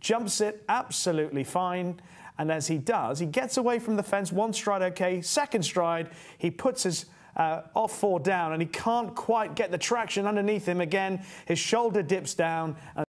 jumps it absolutely fine. And as he does, he gets away from the fence, one stride okay, second stride, he puts his off four down and he can't quite get the traction underneath him again. His shoulder dips down.